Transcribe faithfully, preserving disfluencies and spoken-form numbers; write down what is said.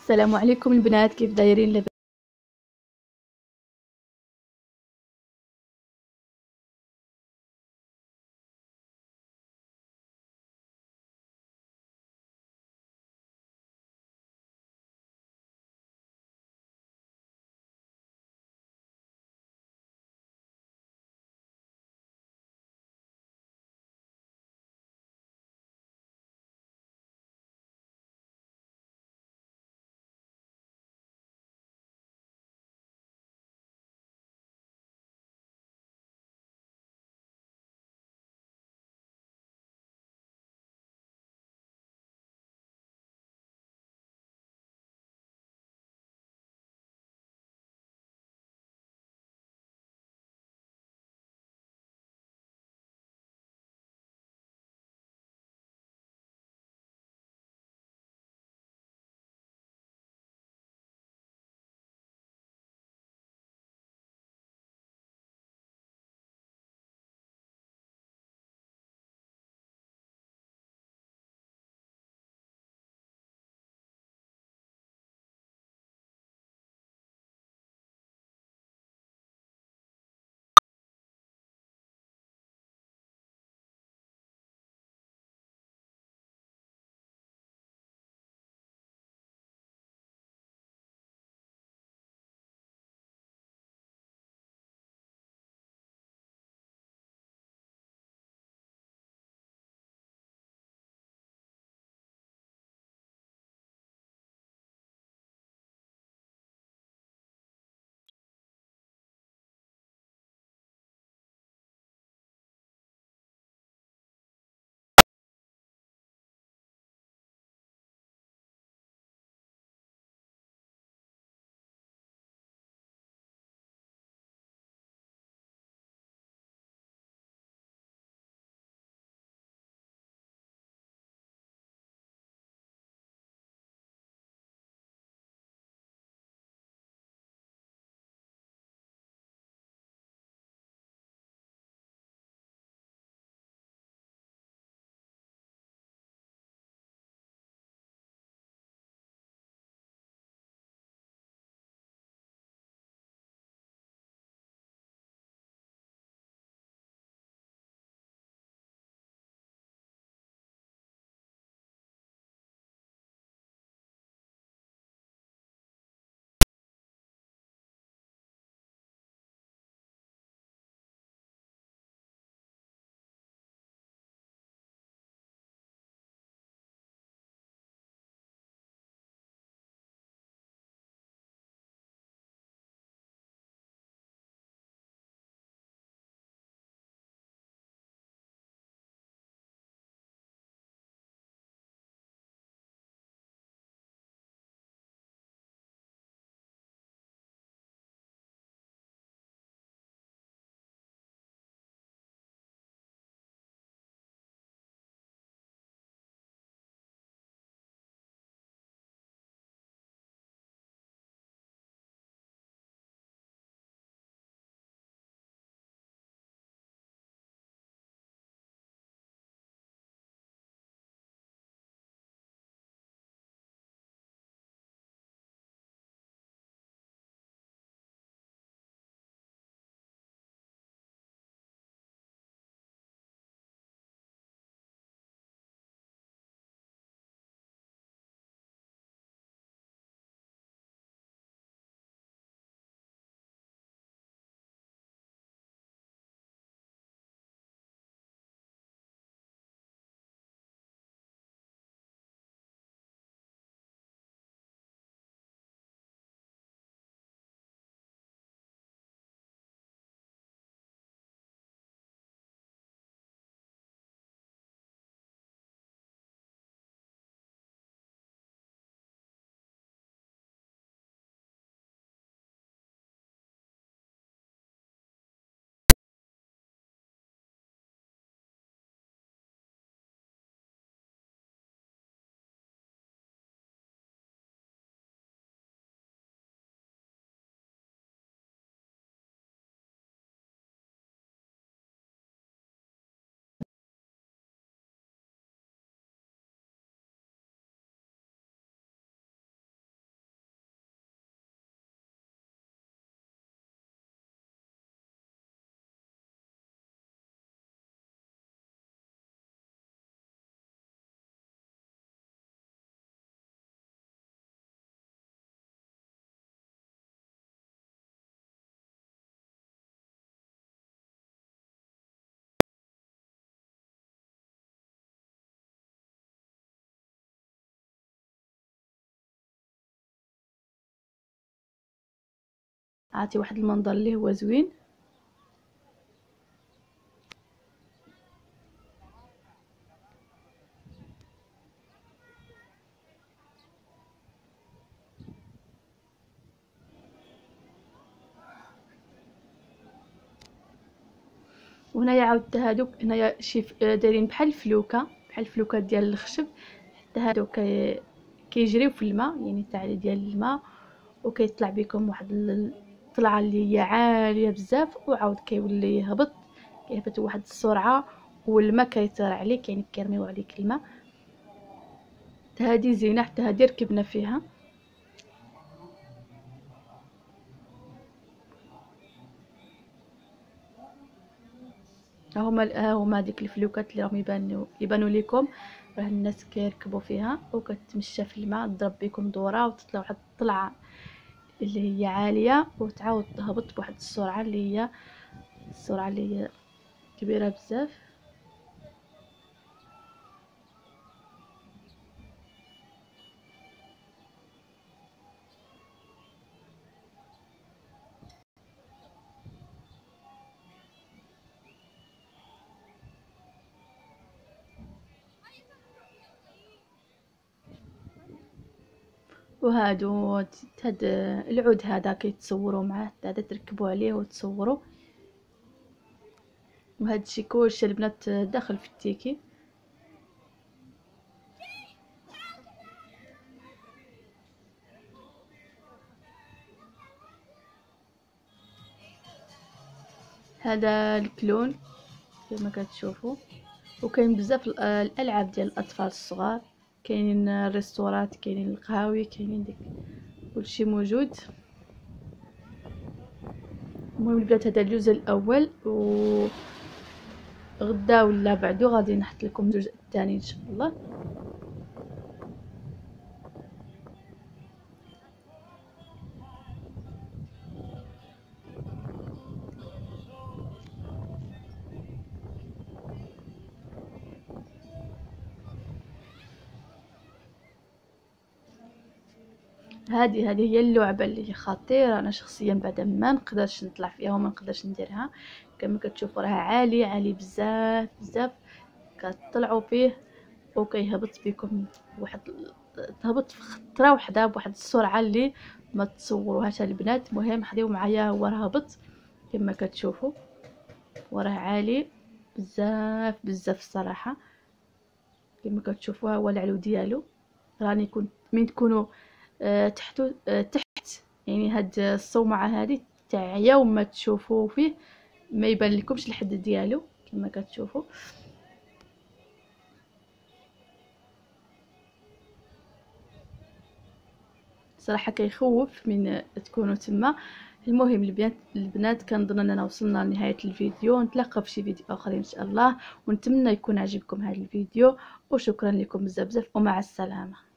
السلام عليكم البنات، كيف دايرين؟ عطي واحد المنظر اللي هو زوين. وهنايا عاود هادوك هنايا شي دايرين بحال الفلوكه بحال الفلوكه ديال الخشب، حتى هادو كي كيجريو في الماء، يعني تعالي ديال الماء، وكيطلع بكم واحد الطلعه اللي هي عاليه بزاف، وعاود كيولي يهبط كيهبط واحد السرعه، والماء كيطير عليك، يعني كيرميو عليك الماء. حتى هادي زينه، حتى هادي ركبنا فيها. ها هما ها هما ديك الفلوكات اللي راهم يبانوا يبانوا لكم، راه الناس كيركبوا فيها وكتمشى في الماء، تضرب بكم دوره وتطلع واحد الطلعه اللي هي عاليه، وتعاود تهبط بواحد السرعه اللي هي السرعه اللي هي كبيره بزاف. وهادو هاد العود هذا كيتصوروا معاه، هذا تركبوا عليه وتصوروا. وهذا الشيء كلشي البنات داخل في التيكي. هذا الكلون كما كتشوفوا. وكاين بزاف الالعاب ديال الاطفال الصغار، كاينين الريستورات، كاينين القهاوي، كاينين ديك كلشي موجود. المهم البنات هذا الجزء الاول، و غدا ولا بعدو غادي نحط لكم الجزء الثاني ان شاء الله. هذه هذه هي اللعبه اللي خطيره، انا شخصيا بعد ما نقدرش نطلع فيها وما نقدرش نديرها. كما كتشوفوا راه عالي عالي بزاف بزاف، كتطلعوا فيه وكيهبط بكم واحد تهبط في خطره وحده بواحد السرعه اللي ما تصوروهاش البنات. المهم حضيو معايا، هو راه هبط كما كتشوفوا، وراه عالي بزاف بزاف الصراحه. كما كتشوفوا هو العلو ديالو. راني كنت من تكونوا آه تحت آه تحت يعني هاد الصومعه هذه تاع يوم ما تشوفوا فيه ما يبان لكمش الحد ديالو كما كتشوفوا. صراحه كيخوف من تكونوا تما. المهم البنات البنات كنظن اننا وصلنا لنهايه الفيديو، نتلاقى في شي فيديو اخر ان شاء الله، ونتمنى يكون عجبكم هذا الفيديو، وشكرا لكم بزاف بزاف ومع السلامه.